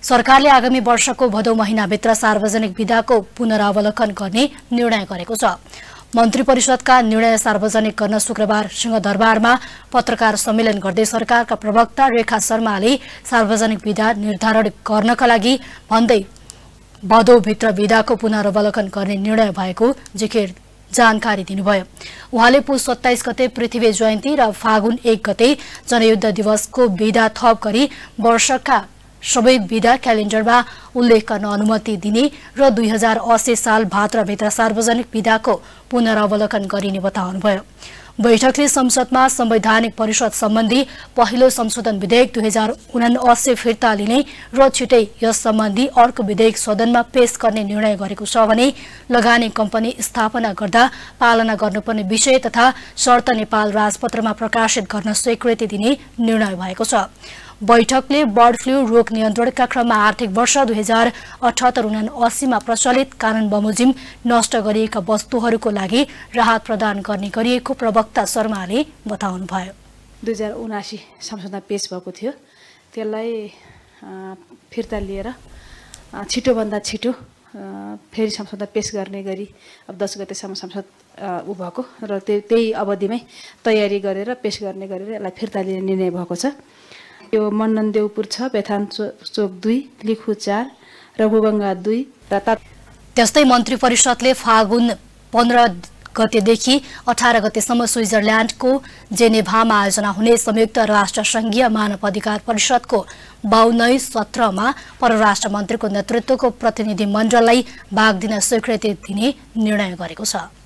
सरकारले आगामी वर्षको भदौ महिनाभित्र सार्वजनिक विधाको पुनरावलोकन गर्ने निर्णय गरेको छ। मन्त्री परिषदका निर्णय सार्वजनिक गर्न शुक्रबार सिंहदरबारमा पत्रकार सम्मेलन गर्दै सरकारका प्रवक्ता रेखा शर्माले सार्वजनिक विधा निर्धारण गर्नका लागि भन्दै भदौभित्र विधाको पुनरावलोकन गर्ने निर्णय भएको जिकिर जानकारी दिनुभयो। उहाँले पुस 27 गते पृथ्वी जयन्ती र फागुन 1 गते जनयुद्ध दिवसको विधा थप गरी वर्षका सबै विधा क्यालेन्डरमा उल्लेख गर्न अनुमति दिने र 2080 साल भाद्रभित्र सार्वजनिक विधाको पुनरावलोकन गरिने बताउनुभयो। बैठकले संसदमा संवैधानिक परिषद सम्बन्धी पहिलो संशोधन विधेयक 2079 फिर्ता लिने र छिटै यस सम्बन्धी अर्को विधेयक सदनमा पेश गर्ने निर्णय गरेको छ भने लगानी कम्पनी स्थापना गर्दा पालना गर्नुपर्ने विषय तथा शर्त नेपाल राजपत्रमा प्रकाशित गर्न स्वीकृति दिने निर्णय भएको छ। बैठकले बर्ड फ्लू रोग नियन्त्रणका क्रममा आर्थिक वर्ष 2078-79 मा प्रचलित कानून बमोजिम नष्ट गरिएका वस्तुहरूको लागि राहत प्रदान गर्ने गरिएको प्रवक्ता शर्माले बताउनुभयो। 2079 संशोधन पेश भएको थियो, त्यसलाई फिर्ता लिएर छिटोभन्दा छिटो फेरि संशोधन पेश गर्ने गरी अब 10 गतेसम्म संसद भएको र त्यही अवधिमै तयारी गरेर पेश गर्ने गरेर यसलाई फिर्ता लिने निर्णय भएको छ। यो मण्डन देउपुर 6, बेथान चोक 2, लिखु 4, रघुबङ्गा 2 र त्यस्तै मन्त्री परिषदले फागुन 15 गतेदेखि 18 गतेसम्म स्विजरल्यान्डको जेनेभामा आयोजना हुने संयुक्त राष्ट्र संघीय मानव अधिकार परिषदको 52औं सत्रमा परराष्ट्र मन्त्रीको नेतृत्वको प्रतिनिधि मण्डललाई भाग दिन स्वीकृति दिने निर्णय गरेको छ।